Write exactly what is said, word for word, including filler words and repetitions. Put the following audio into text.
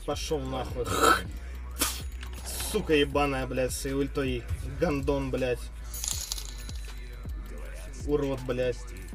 Пошел нахуй. Сука ебаная, блядь, с ультой. Гандон, блядь. Урод, блядь.